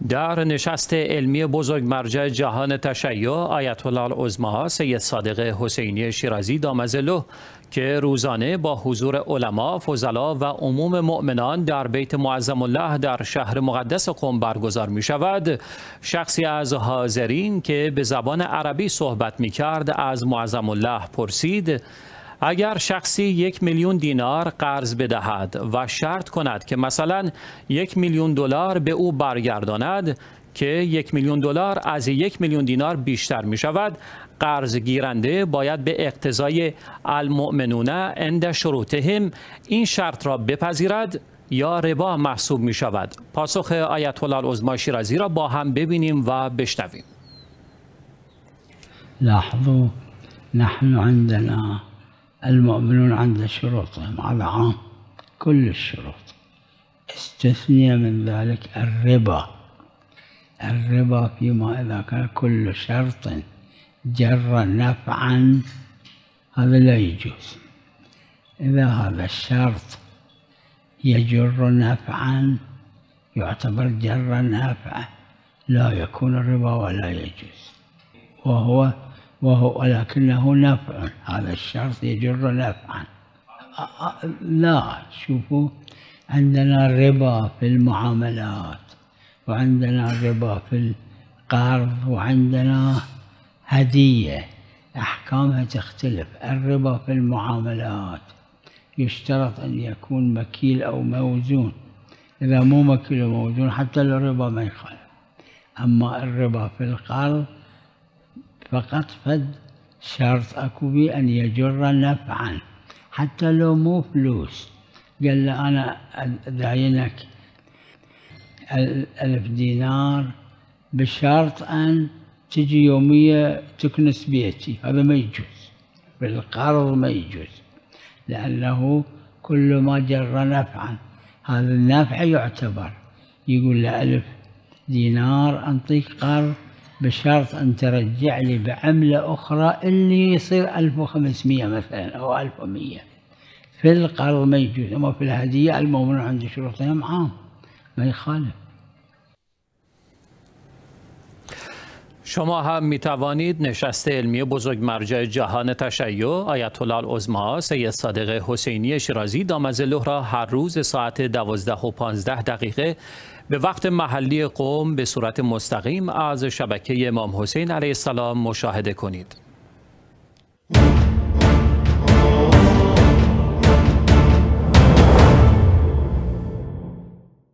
در نشست علمی بزرگ مرجع جهان تشیع آیت الله العظما سید صادق حسینی شیرازی دامظله که روزانه با حضور علما، فضلا و عموم مؤمنان در بیت معظم الله در شهر مقدس قم برگزار می شود، شخصی از حاضرین که به زبان عربی صحبت می کرد از معظم الله پرسید اگر شخصی 1 میلیون دینار قرض بدهد و شرط کند که مثلا 1 میلیون دلار به او برگرداند که 1 میلیون دلار از 1 میلیون دینار بیشتر می شود، قرض گیرنده باید به اقتضای المؤمنون عند شروطهم این شرط را بپذیرد یا ربا محسوب می شود؟ پاسخ آیت الله العظما شیرازی را با هم ببینیم و بشنویم. لاحظوا نحن عندنا المؤمنون عند شروطهم على عام كل الشروط، استثني من ذلك الربا فيما إذا كان كل شرط جر نفعا هذا لا يجوز. إذا هذا الشرط يجر نفعا يعتبر جر نفع لا يكون الربا ولا يجوز، وهو ولكنه نفع، هذا الشرط يجر نفعا. لا، شوفوا عندنا ربا في المعاملات وعندنا ربا في القرض وعندنا هدية، أحكامها تختلف. الربا في المعاملات يشترط أن يكون مكيل أو موزون، إذا مو مكيل أو موزون حتى الربا ما يخالف. أما الربا في القرض فقط فد شرط أكو بي أن يجر نفعا حتى لو مو فلوس. قال له أنا أداينك 1000 دينار بشرط أن تجي يومية تكنس بيتي، هذا ما يجوز، بالقرض ما يجوز، لأنه كل ما جر نفعا هذا النفع يعتبر. يقول له 1000 دينار أنطيك قرض بشرط أن ترجع لي بعملة أخرى اللي يصير 1500 مثلا أو 1100. في القرض ما يجوز، أما في الهدية المؤمن عند شروطهم عام ما يخالف. شما هم می توانید نشست علمی بزرگ مرجع جهان تشیع آیت الله العظما سید صادق حسینی شیرازی دامظله را هر روز ساعت 12:15 به وقت محلی قم به صورت مستقیم از شبکه امام حسین علیه السلام مشاهده کنید.